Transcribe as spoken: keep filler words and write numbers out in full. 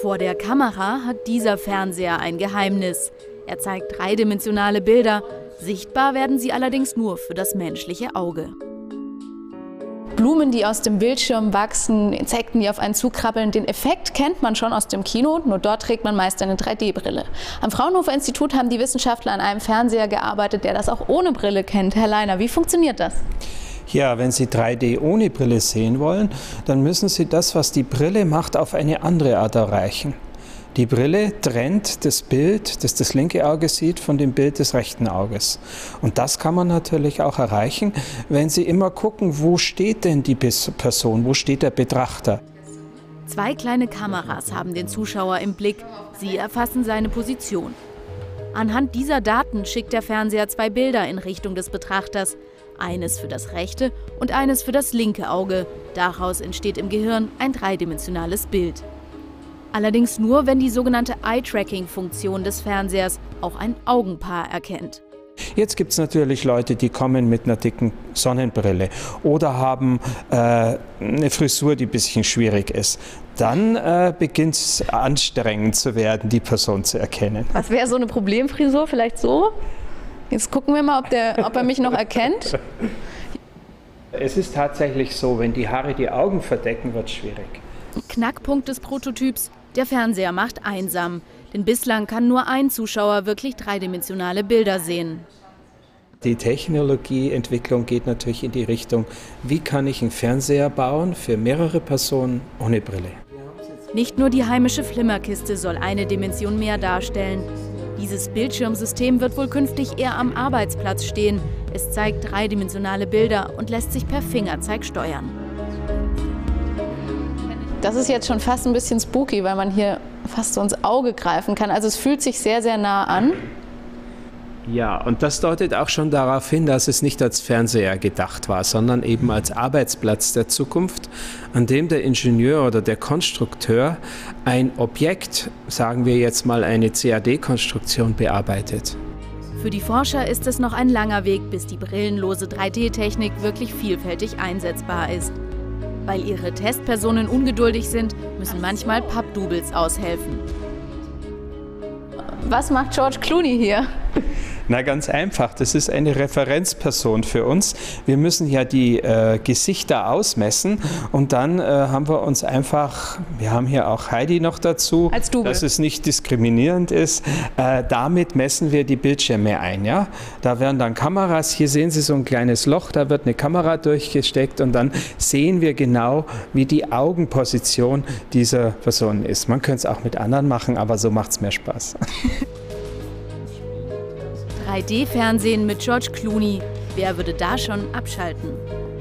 Vor der Kamera hat dieser Fernseher ein Geheimnis. Er zeigt dreidimensionale Bilder, sichtbar werden sie allerdings nur für das menschliche Auge. Blumen, die aus dem Bildschirm wachsen, Insekten, die auf einen zukrabbeln. Den Effekt kennt man schon aus dem Kino, nur dort trägt man meist eine drei D Brille. Am Fraunhofer Institut haben die Wissenschaftler an einem Fernseher gearbeitet, der das auch ohne Brille kennt. Herr Leiner, wie funktioniert das? Ja, wenn Sie drei D ohne Brille sehen wollen, dann müssen Sie das, was die Brille macht, auf eine andere Art erreichen. Die Brille trennt das Bild, das das linke Auge sieht, von dem Bild des rechten Auges. Und das kann man natürlich auch erreichen, wenn Sie immer gucken, wo steht denn die Person, wo steht der Betrachter. Zwei kleine Kameras haben den Zuschauer im Blick. Sie erfassen seine Position. Anhand dieser Daten schickt der Fernseher zwei Bilder in Richtung des Betrachters. Eines für das rechte und eines für das linke Auge. Daraus entsteht im Gehirn ein dreidimensionales Bild. Allerdings nur, wenn die sogenannte Eye-Tracking-Funktion des Fernsehers auch ein Augenpaar erkennt. Jetzt gibt es natürlich Leute, die kommen mit einer dicken Sonnenbrille oder haben äh, eine Frisur, die ein bisschen schwierig ist. Dann äh, beginnt es anstrengend zu werden, die Person zu erkennen. Was wäre so eine Problemfrisur? Vielleicht so? Jetzt gucken wir mal, ob, der, ob er mich noch erkennt. Es ist tatsächlich so, wenn die Haare die Augen verdecken, wird es schwierig. Knackpunkt des Prototyps: Der Fernseher macht einsam. Denn bislang kann nur ein Zuschauer wirklich dreidimensionale Bilder sehen. Die Technologieentwicklung geht natürlich in die Richtung, wie kann ich einen Fernseher bauen für mehrere Personen ohne Brille. Nicht nur die heimische Flimmerkiste soll eine Dimension mehr darstellen. Dieses Bildschirmsystem wird wohl künftig eher am Arbeitsplatz stehen. Es zeigt dreidimensionale Bilder und lässt sich per Fingerzeig steuern. Das ist jetzt schon fast ein bisschen spooky, weil man hier fast so ins Auge greifen kann. Also es fühlt sich sehr, sehr nah an. Ja, und das deutet auch schon darauf hin, dass es nicht als Fernseher gedacht war, sondern eben als Arbeitsplatz der Zukunft, an dem der Ingenieur oder der Konstrukteur ein Objekt, sagen wir jetzt mal eine C A D-Konstruktion, bearbeitet. Für die Forscher ist es noch ein langer Weg, bis die brillenlose drei D Technik wirklich vielfältig einsetzbar ist. Weil ihre Testpersonen ungeduldig sind, müssen manchmal Pappdoubles aushelfen. Was macht George Clooney hier? Na, ganz einfach, das ist eine Referenzperson für uns. Wir müssen ja die äh, Gesichter ausmessen und dann äh, haben wir uns einfach, wir haben hier auch Heidi noch dazu, als Double, dass es nicht diskriminierend ist. Äh, damit messen wir die Bildschirme ein. Ja? Da werden dann Kameras, hier sehen Sie so ein kleines Loch, da wird eine Kamera durchgesteckt und dann sehen wir genau, wie die Augenposition dieser Person ist. Man könnte es auch mit anderen machen, aber so macht es mehr Spaß. drei D Fernsehen mit George Clooney. Wer würde da schon abschalten?